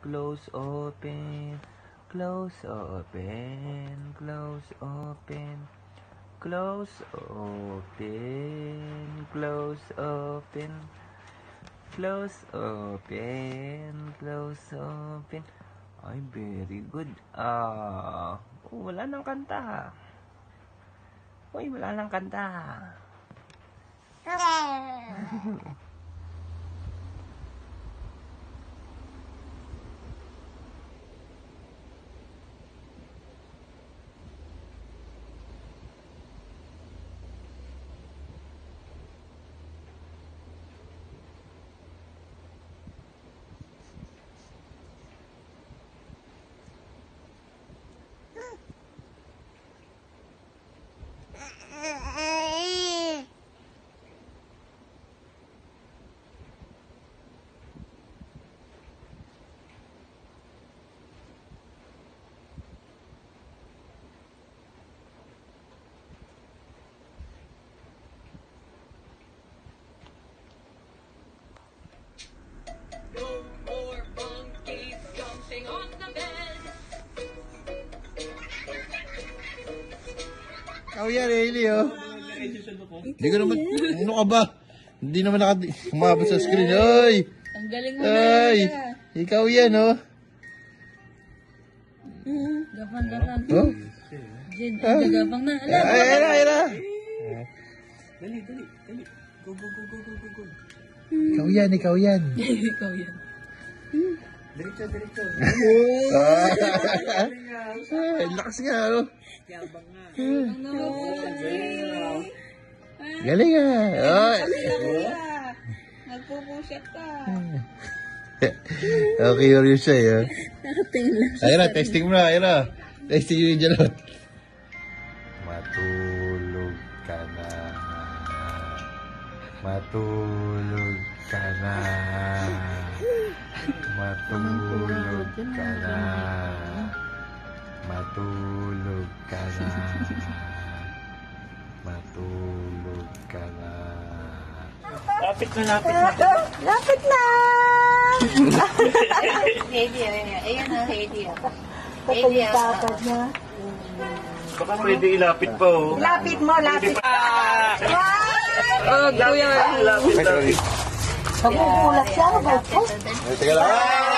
close, open, close, open, close, open, close, open, close, open, close, open, close, open. Ay, very good. Wala nang kanta. Uy, wala nang kanta. Oh, yan, Hailey, oh. Hindi ko naman, ano ka ba? Hindi naman kumabot sa screen. Ay! Ang galing mo ay! Ikaw yan, oh. Gapang. Oh? Jin, ang gagapang na. Ayra! Dali. Go. Ikaw yan. Ikaw yan. Diretso. Ay, lakas nga, oh. Yabang nga. Ang naman Galing ah. Oh. Nagpupusyat ka. Okay, curious siya, eh. Nakatingin lang. Ayra, testing mo na, Ayra. Testing yun yung jalot. Matulog ka na. Matulog ka na. Matulog ka na. Matulog ka na. Matulog ka na. Lapit na. Lapit na! Heidi, ayan na, Heidi. Heidi, tapad na. Baka pwede ilapit pa, oh. Lapit mo, lapit. Oh, kuya. Lapit. Pagpupulat siya, bagpos. Teka lang.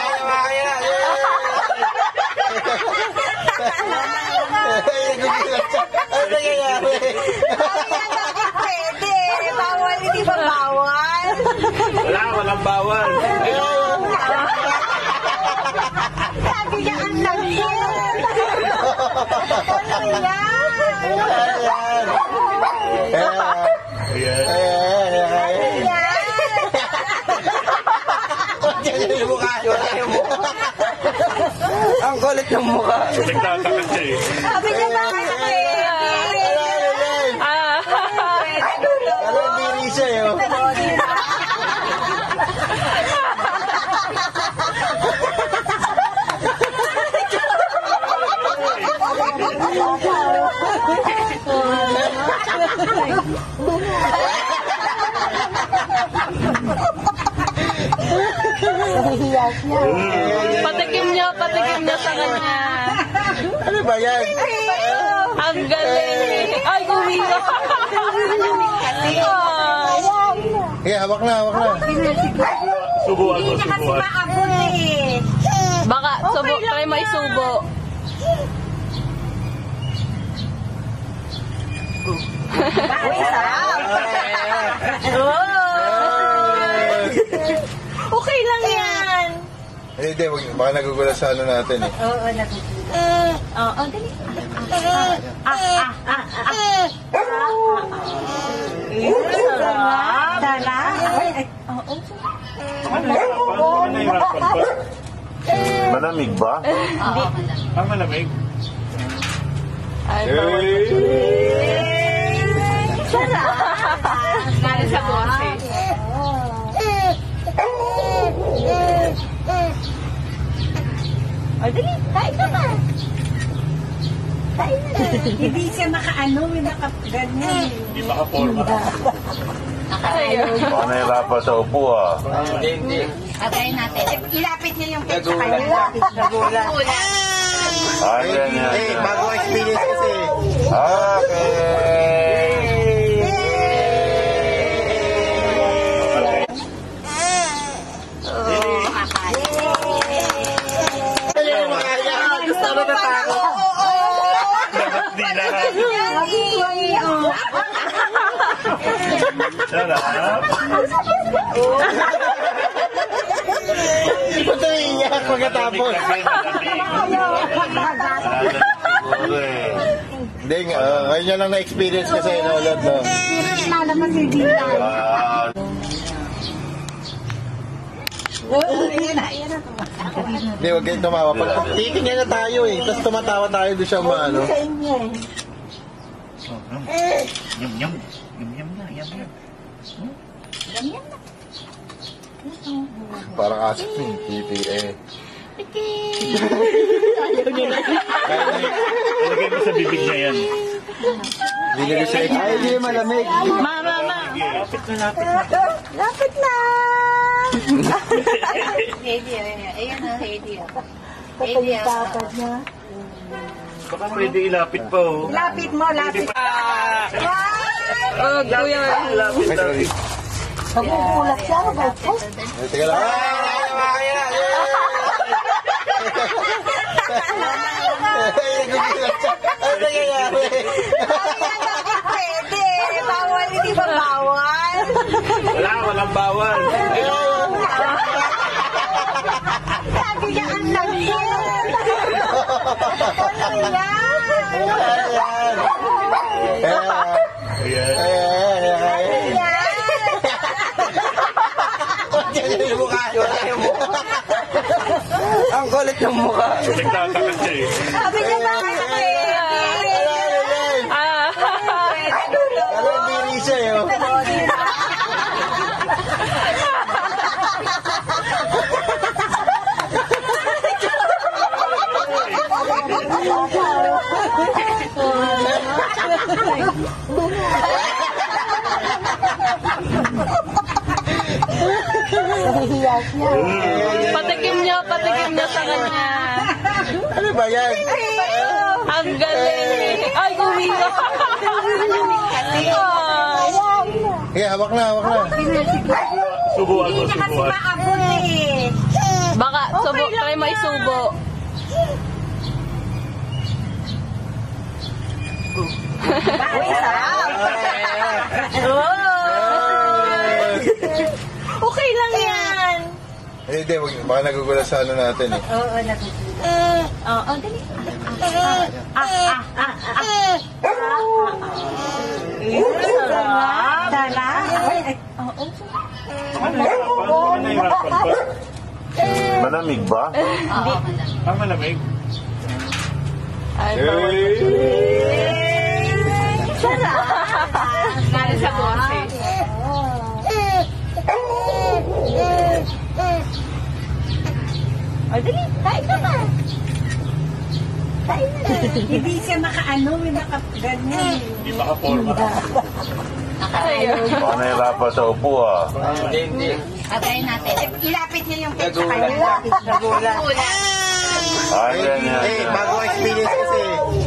Ano nangyayari? Pwede. Bawal, hindi ba bawal? Walang bawal. Sabi niya ang lagyan. Ano yan? Ang kulit ng mukha. Nagtatakan siya, eh. Sabi niya bakit pwede? Alam, diri siya, yun. Patikim niya sa kanya. Ano ba yan? Ang galing. Ay, gumiwa. Sige, hawak na. Subuan. Maabot eh. Baka, try mo isubo. Okay lang yan. Hindi, baka nagugulat sa ano natin, eh. Oo, nagugulat. Oo, dali. Dala. Oo. Malamig ba? Ang malamig. Ay, sarap. Galing sa boses. O, dali. Kain ka ba? Kain na. Hindi siya makaano, may nakaganyan. Hindi makaporma. Baka nahirapan sa upo ah. Hindi. Patayin natin. Ilapit niya yung cake sa Nagulat. kanya. Nagulat. Ayan yan. Bago experience kasi. Gusto mo na tayo? Di na. Sarap. Ito na iiyak pagkatapos. Hindi, ngayon niya lang na-experience kasi inulat, no? Lalaman si Dita. Hindi, huwag kayong tumawa. Pag titingnan na tayo eh, tapos tumatawa tayo doon siya maano. Yum yum. Yum yum na. Yum yum. Parang asik yung titi eh. Ilagay mo sa bibig niya yan. Hindi na siya Ay, hindi malamig. Lapit na! Heidi, ayan na, Heidi. Heidi, Baka pwede ilapit pa oh. lapit mo, lapit. Oh, kuya. Pagkukulat siya, Teka lang. Ano nangyayari? Pwede, bawal, hindi ba bawal? Walang bawal. Sabi niya ang lagyan. Ano yan? Ayan. Ang kulit ng mukha. Nagtatakas siya eh. Sabi niya bakit pwede? Alam, diri siya yun. Patikim niyo sa kanya. Ano ba yan? Ang galing. Ay, umiyak. Sige, hawak na. Subuan mo, Hindi niya kasi subuan. maabot eh. Baka, subo, try mo isubo. Okay lang yan. Hindi, baka nagugulat sa ano natin eh. Oo, nagugulat. Oo, dali. Sarap. Nahirapan pa. Malamig ba? Oo, Ah, malamig. Ay, galing sa boses. O, dali. Kain ka ba? Kain na. Hindi siya makaano, may makaganyan. Hindi makaporma. Ayun. Baka nahirapan sa upo ah. Hindi. Patayin natin. Ilapit niya yung cake sa Nagulat. kanya. Nagulat. Ayan yan. Bago experience kasi.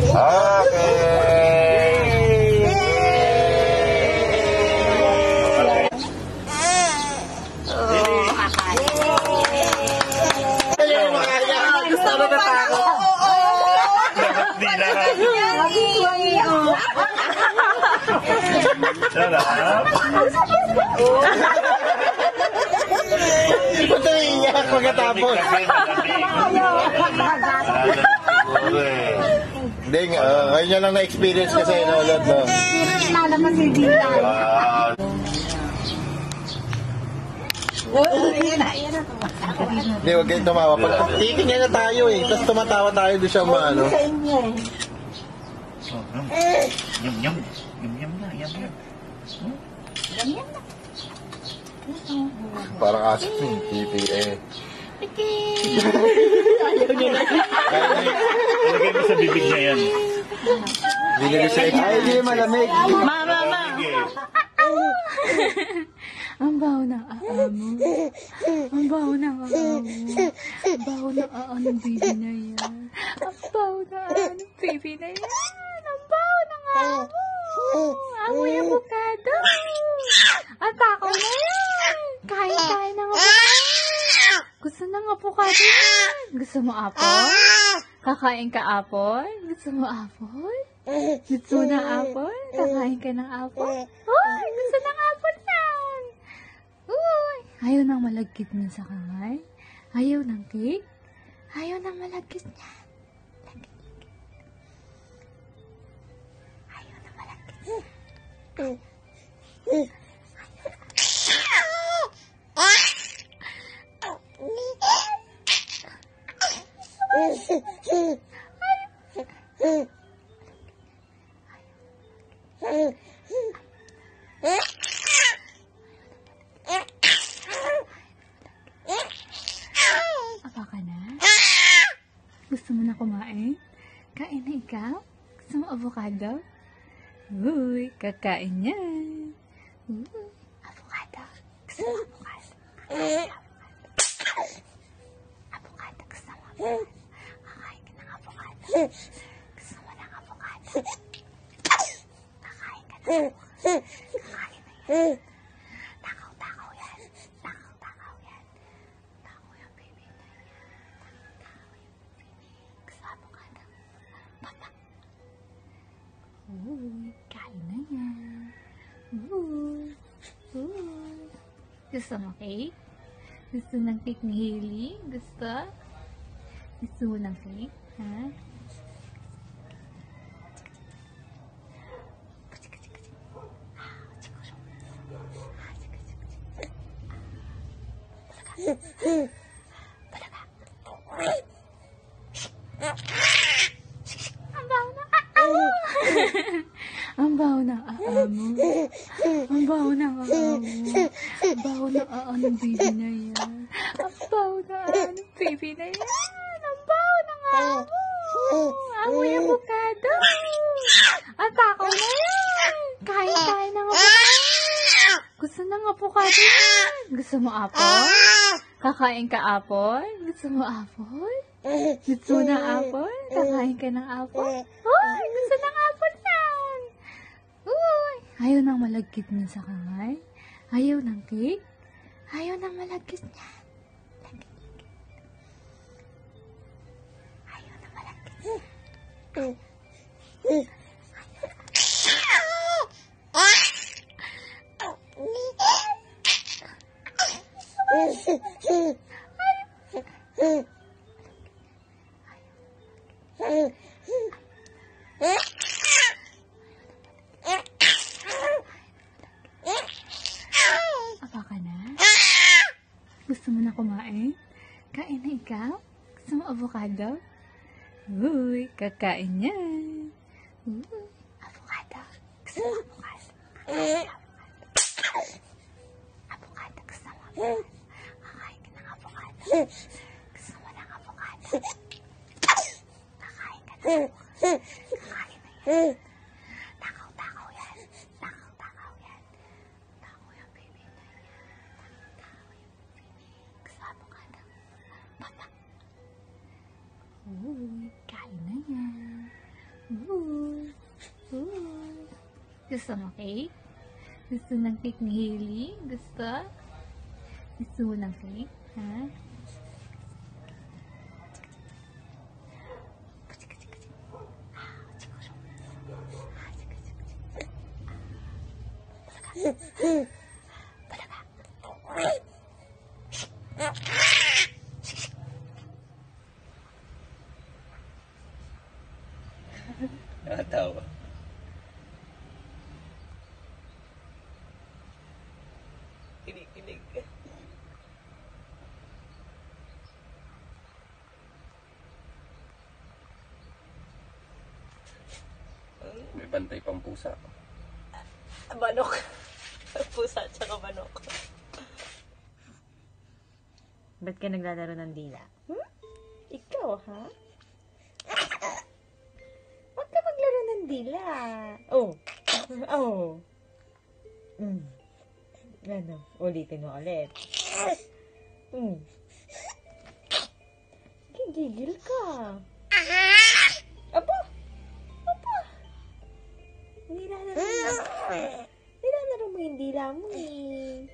Gusto mo na tayo? Di na. Sarap. Ito na iiyak pagkatapos. Hindi, ngayon niya lang na-experience kasi inulat, no? Lalaman si Dita. Hindi, huwag kayong tumawa. Pag titingnan na tayo eh, tapos tumatawa tayo doon siya maano. Yum yum. Yum yum na. Yum yum. Parang asik yung titi eh. Ilagay mo sa bibig niya yan. Hindi na siya Ay, hindi malamig. Mama. Ang baho ng aa mo. Ang baho ng aa mo. Ang baho ng aa ng baby na yan. Ang baho ng aa ng baby na yan. Ang baho ng aa mo. Amoy avocado. Ang takaw na yan. Kain ng avocado. Gusto ng avocado yan. Gusto mo apple? Kakain ka apple? Gusto mo apple? Gusto mo ng apple? Kakain ka ng apple? Uy, gusto ng apple yan. Uy, ayaw nang malagkit mo sa kamay? Ayaw ng cake? Ayaw nang malagkit niya. Ayaw nang malagkit niya. Apa ka na? Gusto mo na kumain? Kain na ikaw? Gusto mo avocado? Uy, kakain yan. Uy, avocado. Gusto mo avocado? Avocado, gusto mo avocado? Kakain ka ng avocado. Gusto mo ng avocado? Kakain ka ng avocado. Kakain na yan. Takaw yan. Takaw yan. Takaw yung baby na yan. Takaw yung baby. Gusto mo avocado? Papa. Uy, kain na yan. Uy. Gusto mo cake? Gusto ng cake ni Hailey? Gusto? Gusto mo ng cake? Ha? Ang baho ng aa mo. Ang baho ng aa mo. Ang baho ng aa ng baby na yan. Ang baho ng aa ng baby na yan. Ang baho ng aa mo. Amoy avocado. Ang takaw na yan. Kain ng avocado. Gusto ng avocado yan. Gusto mo apple? Kakain ka apple? Gusto mo apple? Gusto mo ng apple? Kakain ka ng apple? Uy, gusto ng apple yan. Uy, ayaw nang malagkit mo sa kamay? Ayaw ng cake? Ayaw nang malagkit niya. Ayaw nang malagkit niya. Apa ka na? Gusto mo na kumain? Kain na ikaw? Gusto mo avocado? Uy, kakain yan. Uy, avocado. Gusto mo avocado? Avocado, gusto mo avocado? Kakain ka ng avocado. Gusto mo ng avocado? Kakain ka ng avocado. Kakain na yan. Takaw yan. Takaw yan. Takaw yung baby na yan. Takaw yung baby. Gusto mo avocado? Papa. Uy, kain na yan. Uy. Gusto mo cake? Gusto ng cake ni Hailey? Gusto? Gusto mo ng cake? Ha? Nakatawa. Kinig. May bantay pang pusa. Manok. Pusa at saka manok. Ba't ka naglalaro ng dila? Ikaw, ha? Huwag ka maglaro ng dila. Oh. Ano? Ulitin mo ulit. Gigigil ka. Apa? Nilalaro mo yung dila mo eh.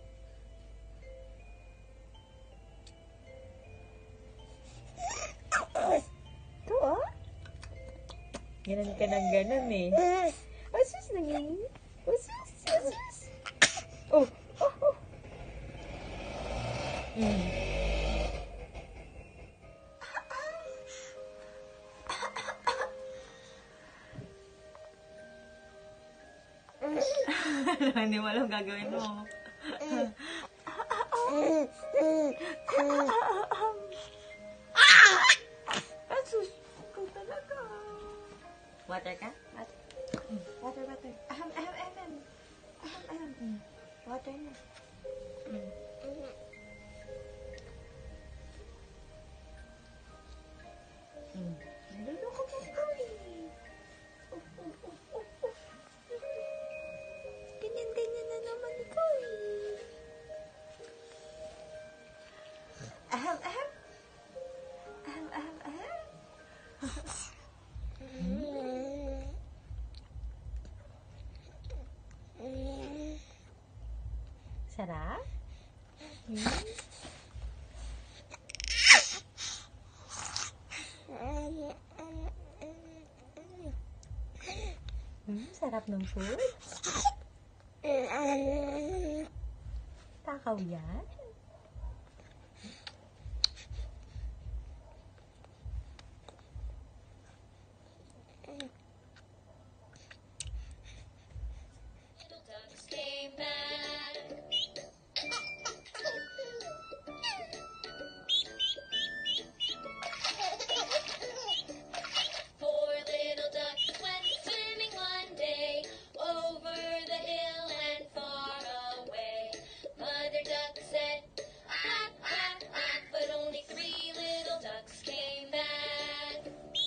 Ito ah. Ganon ka ng ganon eh. Asus, nangingi. Asus. Oh. Hindi mo alam gagawin mo. Asus, ikaw talaga. Water ka? Water. Aham. Water na. Naluloko mo ko eh. Ganyan na naman ikaw eh. Aham. Sarap? Sarap ng food. Takaw yan? Four little ducks went swimming one day over the hill and far away. Mother duck said, quack, quack, quack, but only three little ducks came back.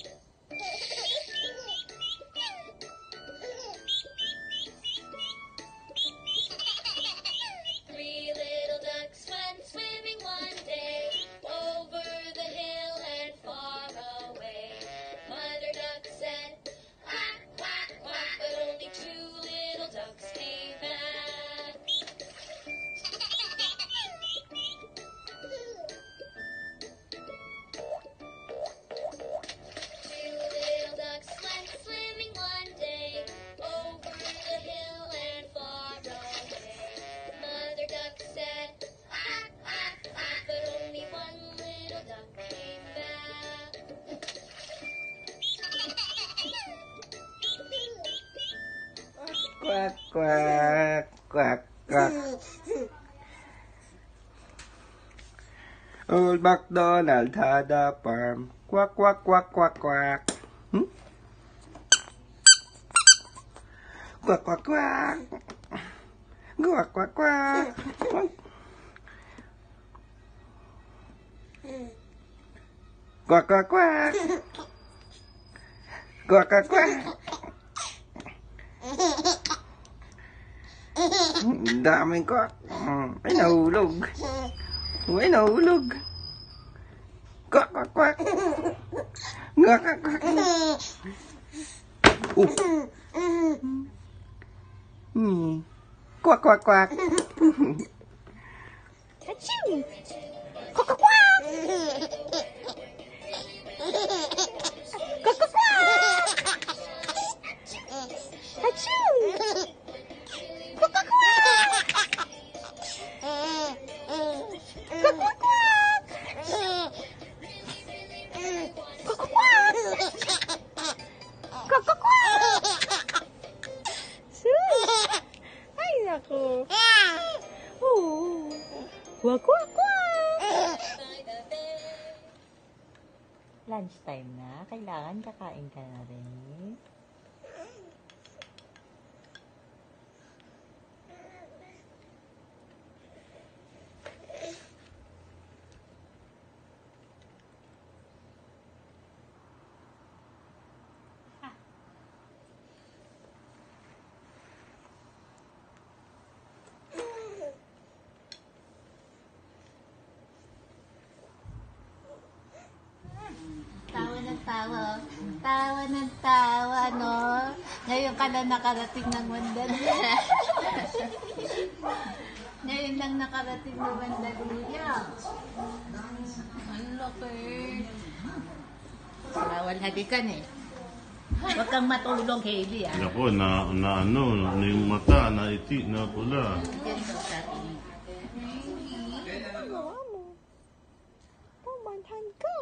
Three little ducks went swimming one day over the hill and far away. Mother duck said, quack, quack, quack, but only two little ducks came back. Two little ducks went swimming one day over the hill and far away. Mother duck said, quack, quack, quack, but only one little duck came back. Quack. Old MacDonald had a farm. Quack. Hmm? Quack. Quack. Daming quack. Ay, nahulog. Quack. Quack. Quack. Achoo! Quack! Achoo! Quack! Ay, naku. Oh. Quack. Lunchtime na. Kailangan kakain ka na rin. Tawa ng tawa. Tawa ng tawa, no? Ngayon ka na nakarating ng Mandaluyong. Ngayon lang nakarating ng Mandaluyong. Ang laki. Bawal halikan eh. Huwag kang matulog, Hailey, ah. Ako, na ano yung mata, na iti, na pula. Yan daw sa atin. Pumantan ka.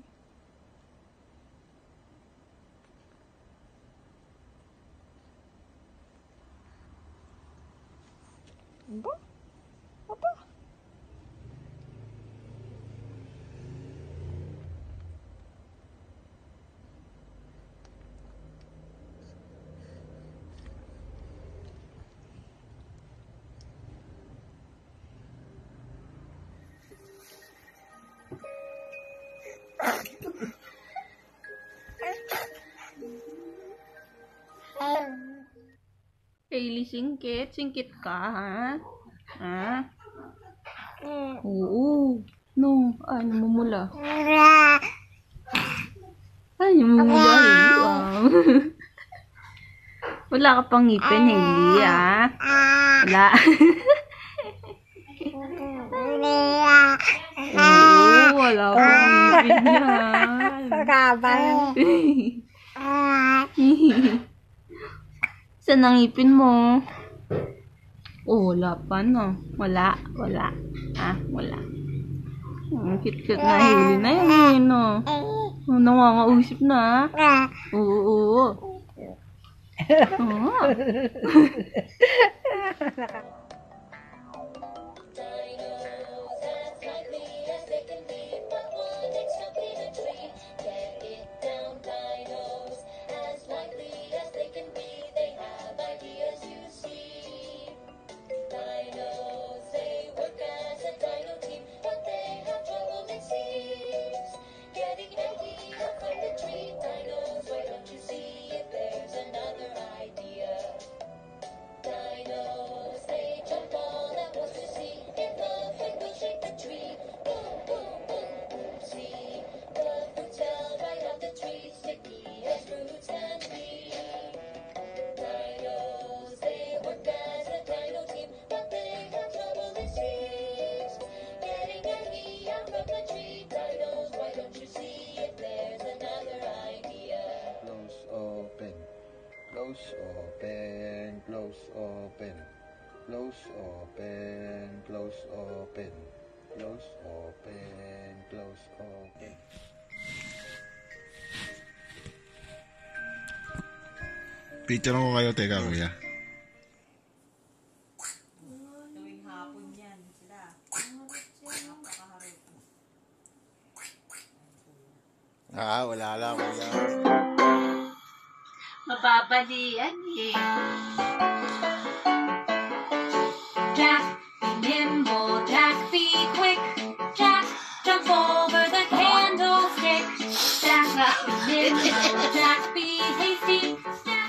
Aba? Aba? Hailey, singkit. Singkit ka, ha? Ha? Oo. No. Ay, namumula. Ay, namumula, Hailey. Wow. Wala ka pang ngipin, Hailey, ha? Wala. Oo, wala pang ngipin yan. Saan ang ngipin mo? Oh, wala pa, no? Wala. Ah, wala. Ang cute-cute na Hailey na yan, no? Oh, nangangausip na, ha? Oo. Oo. Dinos as likely as they can be, but one extra peanut tree. Get it down, dinos as likely as they can be. They have ideas, you see. Dinos, they work as a dino team, but they have trouble, it seems. Getting an idea from the tree. Dinos, why don't you see if there's another idea? Dinos, they jump all at once to see if the fruit will shake the tree. Boom, boom, boom, boom, see. The fruits fell right off the tree, sticky as fruits can be. Dinos, they work as a dino team, but they have trouble, it seems. Getting an idea from the tree. Dinos, why don't you see if there's another idea? Close, open. Close, open. Close, open. Close, open. Close, open. Close, open. Close, open. Picture ko kayo, teka, kuya. Tuwing hapon yan sila. Wala lang, kuya. Mababalian eh. Jack, be nimble. Jack, be quick. Jack, jump over the candlestick. Jack, be nimble. Jack, be hasty. Jack.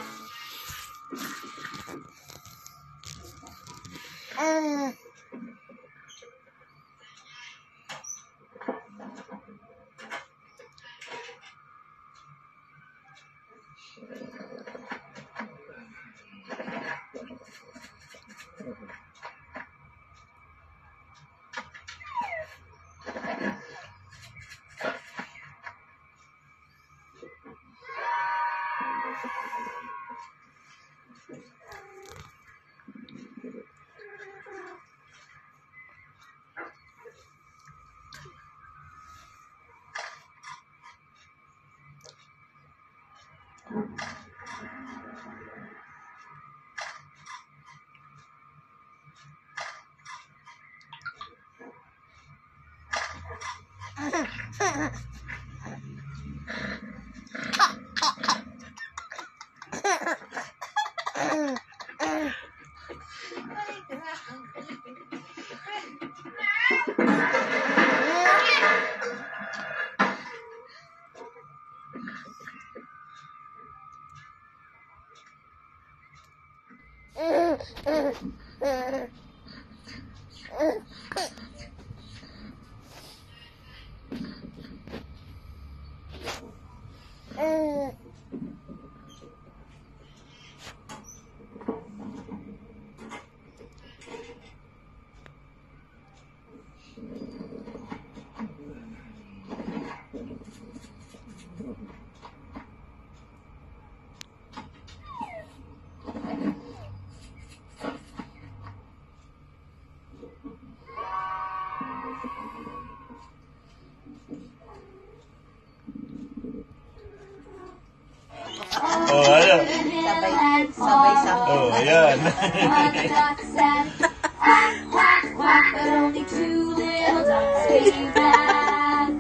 Oh, ayan. Mother duck said, quack, quack, quack, but only two little ducks came back.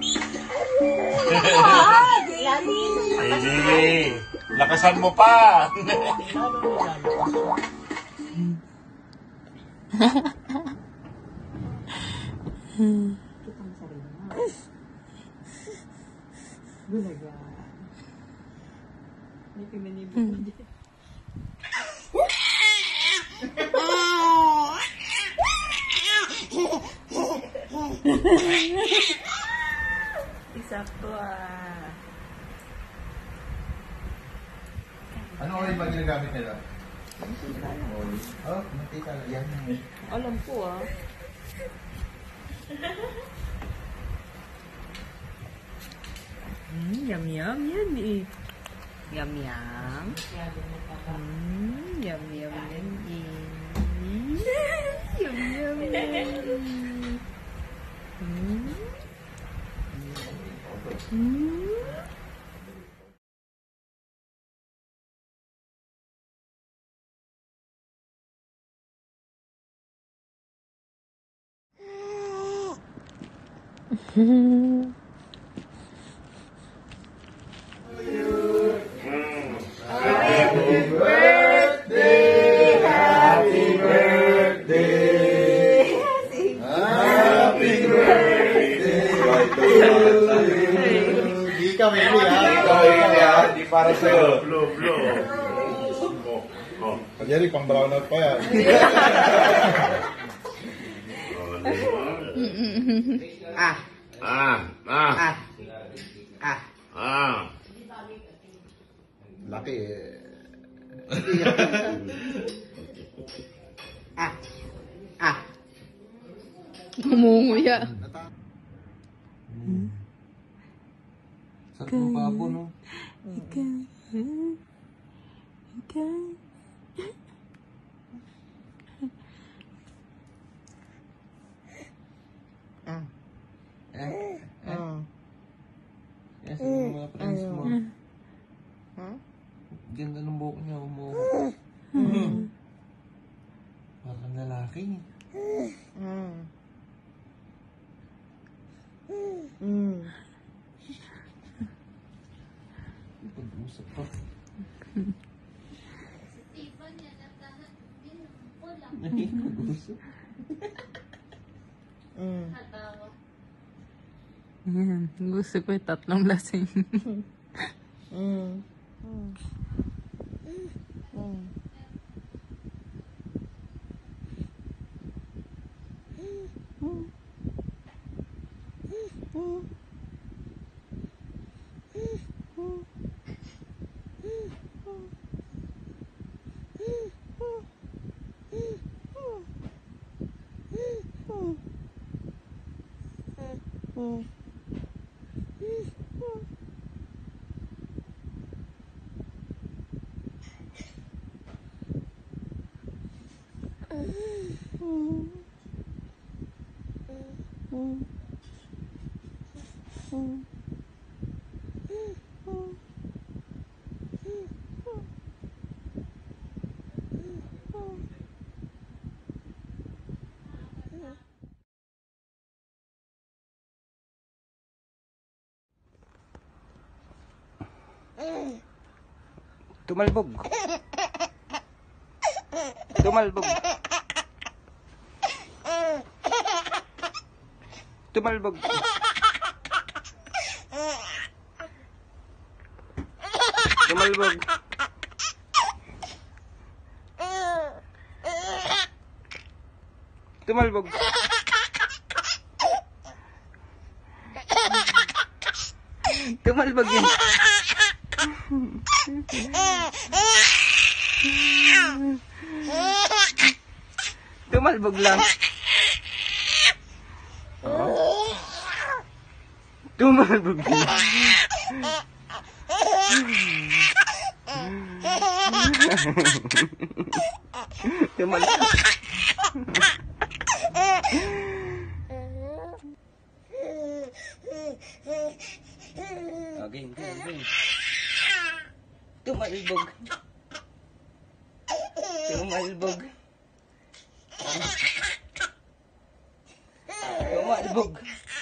Hindi. Lakasan mo pa. Isakto ah. Ano oil ba ginagamit nila? Oh, mantika lang yan. Alam ko ah. Yum yum yan eh. Yum yum. Yum yum yan eh. Yum yum yan. Hindi ka, Meli, ha? Hindi para sa'yo. Blow, blow. Oh. Jerry, pang brownout pa yan. Ah. Laki eh. Umunguya. Sarap ng pabo, no? Yes, yung mga friends mo. Ganda ng buhok niya, umuha. Parang lalaki. Pag-usap pa. Pag-usap. Yan, gusto ko yung tatlong lasing. Tumalbog. Tumalbog. Tumalbog. Tumalbog. Tumalbog. Tumalbog yun. Tumalbog lang. Oh. Tumalbog lang. Tumalbog. Okay, okay. Tumalbog. Tumalbog. Tumalbog.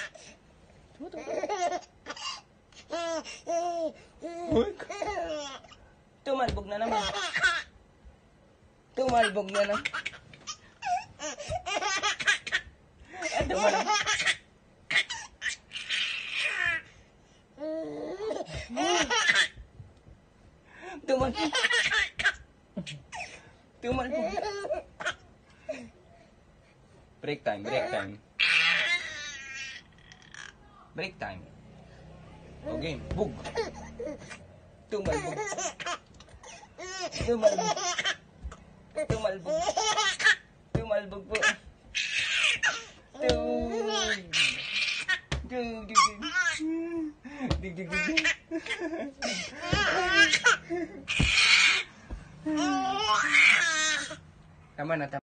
Tumalbog na naman. Tumalbog na naman. Ito mo na. Tumalbog. Tumalbog. Break time, break time. Break time. O game, bug. Tumalbog. Tumalbog. Tumalbog. Tumalbog po. Tama na, tama.